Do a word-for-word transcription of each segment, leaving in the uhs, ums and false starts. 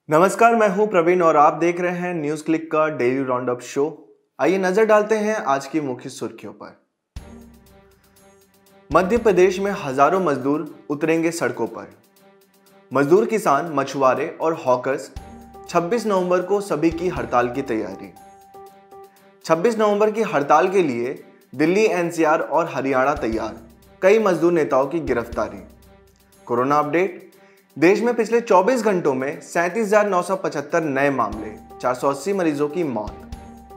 नमस्कार, मैं हूं प्रवीण और आप देख रहे हैं न्यूज क्लिक का डेली राउंड अप शो। आइए नजर डालते हैं आज की मुख्य सुर्खियों पर। मध्य प्रदेश में हजारों मजदूर उतरेंगे सड़कों पर। मजदूर, किसान, मछुआरे और हॉकर्स छब्बीस नवंबर को सभी की हड़ताल की तैयारी। छब्बीस नवंबर की हड़ताल के लिए दिल्ली, एनसीआर और हरियाणा तैयार। कई मजदूर नेताओं की गिरफ्तारी। Corona update. देश में पिछले चौबीस घंटों में सैंतीस हजार नौ सौ पचहत्तर नए मामले, चार सौ अस्सी मरीजों की मौत।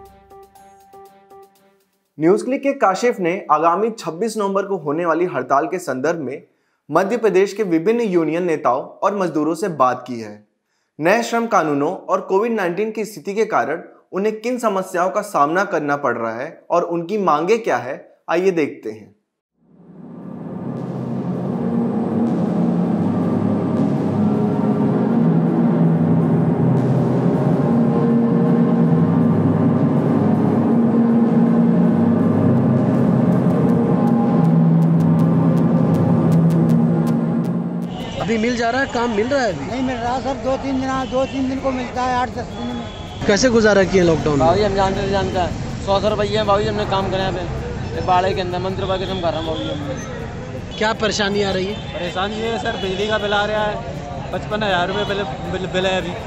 न्यूज क्लिक के काशिफ ने आगामी छब्बीस नवंबर को होने वाली हड़ताल के संदर्भ में मध्य प्रदेश के विभिन्न यूनियन नेताओं और मजदूरों से बात की है। नए श्रम कानूनों और कोविड नाइन्टीन की स्थिति के कारण उन्हें किन समस्याओं का सामना करना पड़ रहा है और उनकी मांगे क्या है, आइए देखते हैं। अभी मिल जा रहा है, काम मिल रहा है? अभी नहीं मिल रहा सर। दो तीन दिन दो तीन दिन को मिलता है, आठ दस दिन में। कैसे गुजारा किए लॉकडाउन में? भाई हम जानते जानता है सौ सौ रुपये भाई हमने काम करे यहाँ पे बाड़े के अंदर मंदिर के हम कर रहे हैं। भाई क्या परेशानी आ रही है? परेशानी ये है सर, बिजली का बिल आ रहा है पचपन हजार रुपये बिल, बिल, बिल है अभी।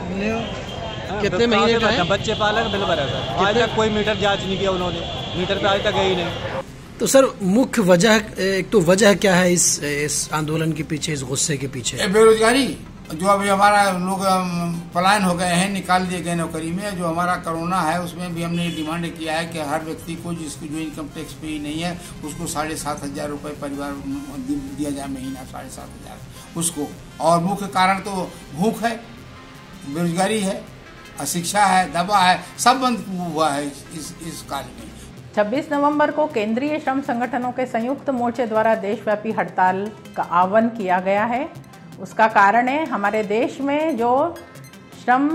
कितने महीने का है? बच्चे पालक बिल भरा सर। आज तक कोई मीटर जाँच नहीं किया उन्होंने, मीटर पे आज तक गई नहीं। तो सर मुख्य वजह, एक तो वजह क्या है इस इस आंदोलन के पीछे, इस गुस्से के पीछे? बेरोजगारी, जो अभी हमारा लोग पलायन हो गए हैं, निकाल दिए गए नौकरी में। जो हमारा कोरोना है उसमें भी हमने डिमांड किया है कि हर व्यक्ति को जिसकी जो इनकम टैक्स पे नहीं है उसको साढ़े सात हजार रुपये परिवार दिया जाए महीना, साढ़े सात हजार उसको। और मुख्य कारण तो भूख है, बेरोजगारी है, अशिक्षा है, दवा है, सब बंद हुआ है इस इस काल में। छब्बीस नवंबर को केंद्रीय श्रम संगठनों के संयुक्त मोर्चे द्वारा देशव्यापी हड़ताल का आह्वान किया गया है। उसका कारण है हमारे देश में जो श्रम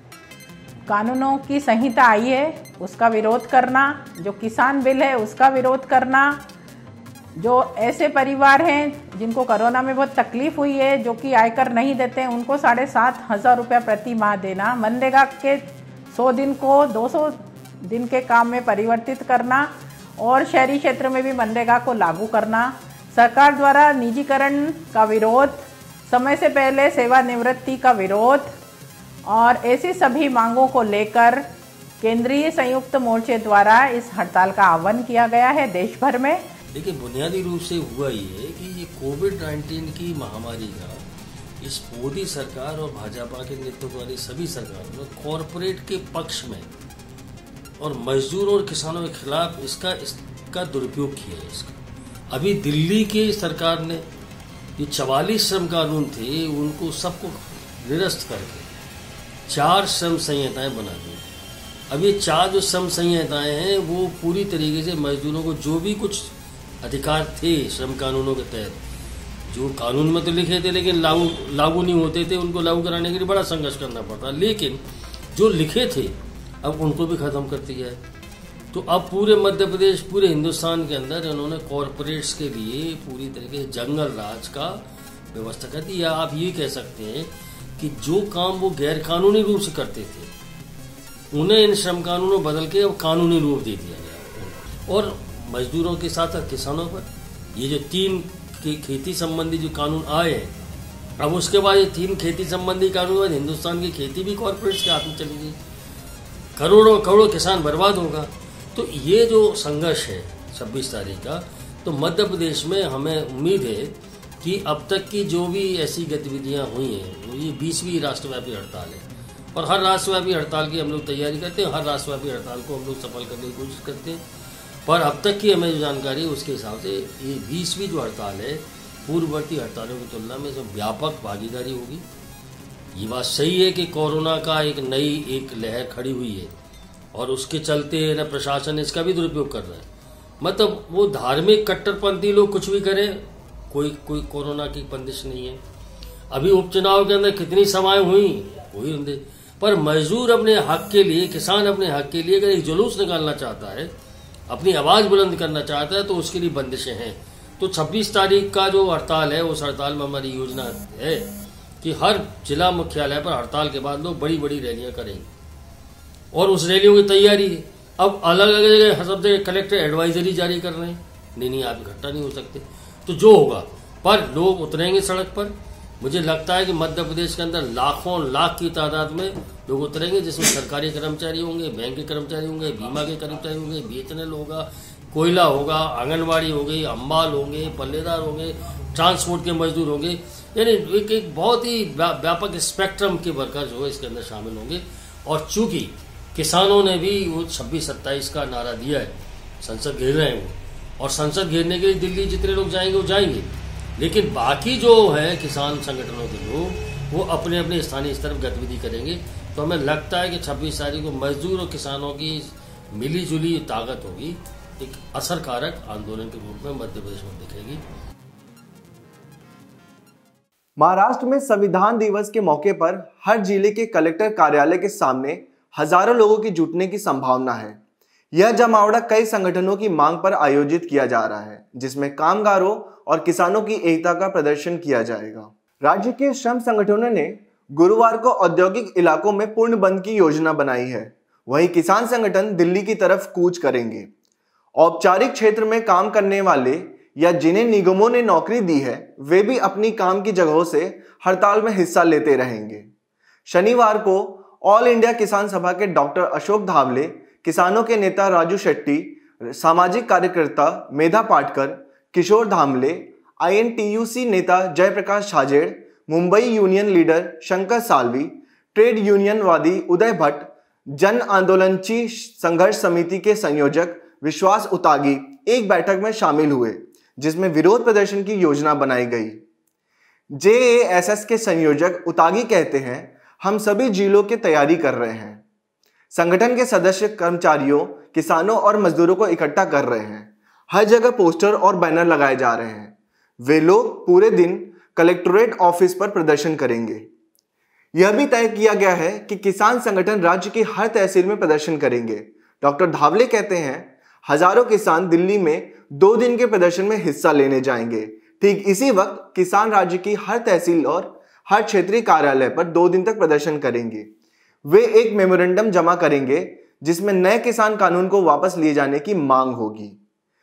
कानूनों की संहिता आई है उसका विरोध करना, जो किसान बिल है उसका विरोध करना, जो ऐसे परिवार हैं जिनको कोरोना में बहुत तकलीफ हुई है, जो कि आयकर नहीं देते हैं, उनको साढ़े सात हज़ार रुपया प्रति माह देना, मनरेगा के सौ दिन को दो सौ दिन के काम में परिवर्तित करना और शहरी क्षेत्र में भी मनरेगा को लागू करना, सरकार द्वारा निजीकरण का विरोध, समय से पहले सेवानिवृत्ति का विरोध और ऐसी सभी मांगों को लेकर केंद्रीय संयुक्त मोर्चे द्वारा इस हड़ताल का आह्वान किया गया है देश भर में। देखिए, बुनियादी रूप से हुआ ये कि ये कोविड नाइन्टीन की महामारी का इस मोदी सरकार और भाजपा के नेतृत्व वाली सभी सरकारों ने कॉरपोरेट के पक्ष में और मजदूरों और किसानों के खिलाफ इसका इसका दुरुपयोग किया है। इसका अभी दिल्ली के सरकार ने ये चवालीस श्रम कानून थे उनको सबको निरस्त करके चार श्रम संहिताएं बना दी। अब ये चार जो श्रम संहिताएं हैं वो पूरी तरीके से मजदूरों को जो भी कुछ अधिकार थे श्रम कानूनों के तहत, जो कानून में तो लिखे थे लेकिन लागू लागू नहीं होते थे, उनको लागू कराने के लिए बड़ा संघर्ष करना पड़ता। लेकिन जो लिखे थे अब उनको भी खत्म कर दिया है। तो अब पूरे मध्य प्रदेश, पूरे हिंदुस्तान के अंदर इन्होंने कॉरपोरेट्स के लिए पूरी तरीके से जंगल राज का व्यवस्था कर दी। या आप ये कह सकते हैं कि जो काम वो गैर कानूनी रूप से करते थे उन्हें इन श्रम कानूनों बदल के अब कानूनी रूप दे दिया गया। और मजदूरों के साथ साथ किसानों पर ये जो तीन के खेती संबंधी जो कानून आए हैं, अब उसके बाद ये तीन खेती संबंधी कानून बाद हिंदुस्तान की खेती भी कॉरपोरेट्स के हाथ में चली गई, करोड़ों करोड़ों किसान बर्बाद होगा। तो ये जो संघर्ष है छब्बीस तारीख का, तो मध्य प्रदेश में हमें उम्मीद है कि अब तक की जो भी ऐसी गतिविधियां हुई हैं, ये बीसवीं राष्ट्रव्यापी हड़ताल है और हर राष्ट्रव्यापी हड़ताल की हम लोग तैयारी करते हैं, हर राष्ट्रव्यापी हड़ताल को हम लोग सफल करने की कोशिश करते हैं। पर अब तक की हमें जो जानकारी है उसके हिसाब से ये बीसवीं जो हड़ताल है पूर्ववर्ती हड़तालों की तुलना में जो व्यापक भागीदारी होगी। ये बात सही है कि कोरोना का एक नई एक लहर खड़ी हुई है और उसके चलते न प्रशासन इसका भी दुरुपयोग कर रहा है। मतलब वो धार्मिक कट्टरपंथी लोग कुछ भी करें, कोई कोई कोरोना की बंदिश नहीं है। अभी उपचुनाव के अंदर कितनी सभाएं हुई, कोई बंदिश, पर मजदूर अपने हक के लिए, किसान अपने हक के लिए अगर एक जुलूस निकालना चाहता है, अपनी आवाज बुलंद करना चाहता है तो उसके लिए बंदिशें हैं। तो छब्बीस तारीख का जो हड़ताल है उस हड़ताल में हमारी योजना है कि हर जिला मुख्यालय पर हड़ताल के बाद लोग बड़ी बड़ी रैलियां करेंगे और उस रैलियों की तैयारी है। अब अलग अलग जगह सब जगह कलेक्टर एडवाइजरी जारी कर रहे हैं, नहीं नहीं आप इकट्ठा नहीं हो सकते। तो जो होगा, पर लोग उतरेंगे सड़क पर। मुझे लगता है कि मध्य प्रदेश के अंदर लाखों लाख की तादाद में लोग उतरेंगे, जिसमें सरकारी कर्मचारी होंगे, बैंक के कर्मचारी होंगे, बीमा के कर्मचारी होंगे, बीएसएनएल होगा, कोयला होगा, आंगनबाड़ी होगी, अम्बाल होंगे, पल्लेदार होंगे, ट्रांसपोर्ट के मजदूर होंगे। यानी एक एक बहुत ही व्यापक स्पेक्ट्रम के वर्कर जो है इसके अंदर शामिल होंगे। और चूंकि किसानों ने भी वो छब्बीस सत्ताईस का नारा दिया है, संसद घेर रहे हैं वो, और संसद घेरने के लिए दिल्ली जितने लोग जाएंगे वो जाएंगे, लेकिन बाकी जो है किसान संगठनों के लोग वो अपने अपने स्थानीय स्तर पर गतिविधि करेंगे। तो हमें लगता है कि छब्बीस तारीख को मजदूर और किसानों की मिली जुली ताकत होगी, एक असरकारक आंदोलन के रूप में मध्य प्रदेश में दिखेगी। महाराष्ट्र में संविधान दिवस के मौके पर हर जिले के कलेक्टर कार्यालय के सामने हजारों लोगों की जुटने की संभावना है। यह जमावड़ा कई संगठनों की मांग पर आयोजित किया जा रहा है, जिसमें कामगारों और किसानों की एकता का प्रदर्शन किया जाएगा। राज्य के श्रम संगठनों ने गुरुवार को औद्योगिक इलाकों में पूर्ण बंद की योजना बनाई है। वहीं किसान संगठन दिल्ली की तरफ कूच करेंगे। औपचारिक क्षेत्र में काम करने वाले या जिन्हें निगमों ने नौकरी दी है, वे भी अपनी काम की जगहों से हड़ताल में हिस्सा लेते रहेंगे। शनिवार को ऑल इंडिया किसान सभा के डॉक्टर अशोक धावले, किसानों के नेता राजू शेट्टी, सामाजिक कार्यकर्ता मेधा पाटकर, किशोर धामले, आईएनटीयूसी नेता Jayprakash Chhajed, Mumbai union leader Shankar Salvi, trade यूनियनवादी उदय भट्ट, जन आंदोलनची संघर्ष समिति के संयोजक विश्वास उतागी एक बैठक में शामिल हुए, जिसमें विरोध प्रदर्शन की योजना बनाई गई। जेएएसएस के संयोजक उतागी कहते हैं, हम सभी जिलों की तैयारी कर रहे हैं। संगठन के सदस्य कर्मचारियों, किसानों और मजदूरों को इकट्ठा कर रहे हैं। हर जगह पोस्टर और बैनर लगाए जा रहे हैं। वे लोग पूरे दिन कलेक्टोरेट ऑफिस पर प्रदर्शन करेंगे। यह भी तय किया गया है कि किसान संगठन राज्य की हर तहसील में प्रदर्शन करेंगे। डॉक्टर धावले कहते हैं, हजारों किसान दिल्ली में दो दिन के प्रदर्शन में हिस्सा लेने जाएंगे। ठीक इसी वक्त किसान राज्य की हर तहसील और हर क्षेत्रीय कार्यालय पर दो दिन तक प्रदर्शन करेंगे। वे एक मेमोरेंडम जमा करेंगे जिसमें नए किसान कानून को वापस लिए जाने की मांग होगी।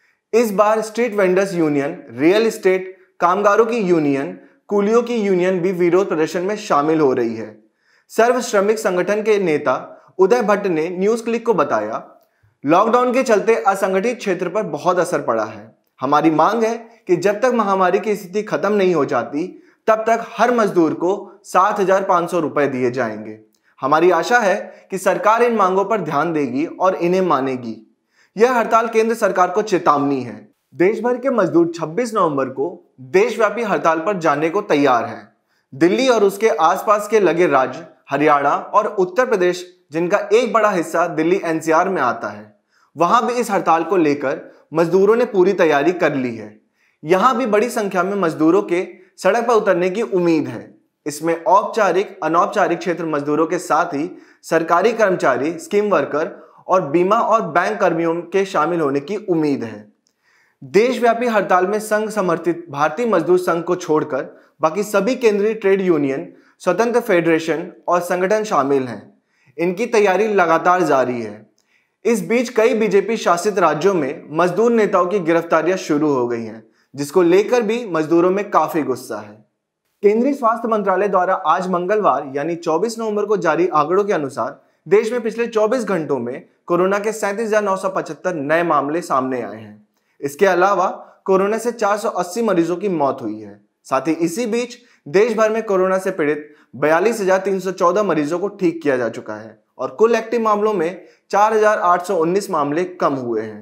इस बार street vendors union, real estate कामगारों की यूनियन, कूलियों की यूनियन भी विरोध प्रदर्शन में शामिल हो रही है। सर्व श्रमिक संगठन के नेता उदय भट्ट ने न्यूज क्लिक को बताया, लॉकडाउन के चलते असंगठित क्षेत्र पर बहुत असर पड़ा है। हमारी मांग है कि जब तक महामारी की स्थिति खत्म नहीं हो जाती, तब तक हर मजदूर को सात हजार पांच सौ रुपए दिए जाएंगे। हमारी आशा है कि सरकार इन मांगों पर ध्यान देगी और इन्हें मानेगी। यह हड़ताल केंद्र सरकार को चेतावनी है। देश भर के मजदूर छब्बीस नवंबर को देशव्यापी हड़ताल पर जाने को तैयार हैं। दिल्ली और उसके आसपास के लगे राज्य हरियाणा और उत्तर प्रदेश, जिनका एक बड़ा हिस्सा दिल्ली एनसीआर में आता है, वहां भी इस हड़ताल को लेकर मजदूरों ने पूरी तैयारी कर ली है। यहां भी बड़ी संख्या में मजदूरों के सड़क पर उतरने की उम्मीद है। इसमें औपचारिक अनौपचारिक क्षेत्र मजदूरों के साथ ही सरकारी कर्मचारी, स्कीम वर्कर और बीमा और बैंक कर्मियों के शामिल होने की उम्मीद है। देशव्यापी हड़ताल में संघ समर्थित भारतीय मजदूर संघ को छोड़कर बाकी सभी केंद्रीय ट्रेड यूनियन, स्वतंत्र फेडरेशन और संगठन शामिल हैं। इनकी तैयारी लगातार जारी है। इस बीच कई बीजेपी शासित राज्यों में मजदूर नेताओं की गिरफ्तारियां शुरू हो गई हैं, जिसको लेकर भी मजदूरों में काफी गुस्सा है। केंद्रीय स्वास्थ्य मंत्रालय द्वारा आज मंगलवार यानी चौबीस नवंबर को जारी आंकड़ों के अनुसार देश में पिछले चौबीस घंटों में कोरोना के सैंतीस हजार नौ सौ पचहत्तर नए मामले सामने आए हैं। इसके अलावा कोरोना से चार सौ अस्सी मरीजों की मौत हुई है। साथ ही इसी बीच देश भर में कोरोना से पीड़ित बयालीस हजार तीन सौ चौदह मरीजों को ठीक किया जा चुका है और कुल एक्टिव मामलों में चार हजार आठ सौ उन्नीस मामले कम हुए हैं।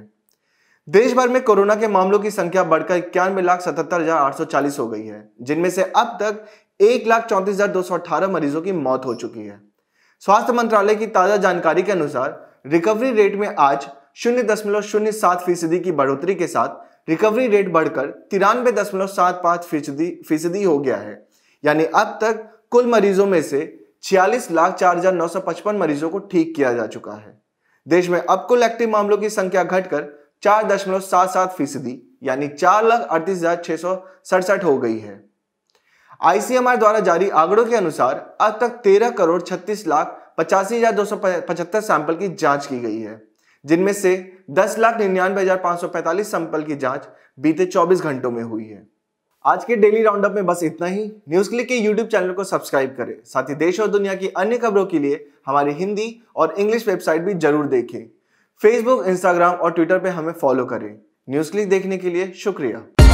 देश भर में कोरोना के मामलों की संख्या बढ़कर इक्यानवे लाख सतहत्तर हजार आठ सौ चालीस हो गई है, जिनमें से अब तक एक लाख चौंतीस हजार दो सौ अठारह मरीजों की मौत हो चुकी है। स्वास्थ्य मंत्रालय की ताजा जानकारी के अनुसार रिकवरी रेट में आज शून्य दशमलव शून्य सात फीसदी की बढ़ोतरी के साथ रिकवरी रेट बढ़कर तिरानवे दशमलव सात पांच फीसदी फीसदी हो गया है। यानी अब तक कुल मरीजों में से छियालीस लाख चार हजार नौ सौ पचपन मरीजों को ठीक किया जा चुका है। देश में अब कुल एक्टिव मामलों की संख्या घटकर चार दशमलव सात सात फीसदी यानी चार लाख अड़तीस हजार छह सौ सड़सठ हो गई है। आईसीएमआर द्वारा जारी आंकड़ों के अनुसार अब तक तेरह करोड़ छत्तीस लाख पचासी हजार दो सौ पचहत्तर सैंपल की जांच की गई है, जिनमें से दस लाख निन्यानवे हजार पांच सौ पैंतालीस सैंपल की जांच बीते चौबीस घंटों में हुई है। आज के डेली राउंडअप में बस इतना ही। न्यूज क्लिक के यूट्यूब चैनल को सब्सक्राइब करें, साथ ही देश और दुनिया की अन्य खबरों के लिए हमारी हिंदी और इंग्लिश वेबसाइट भी जरूर देखें। फेसबुक, इंस्टाग्राम और ट्विटर पे हमें फॉलो करें। न्यूज क्लिक देखने के लिए शुक्रिया।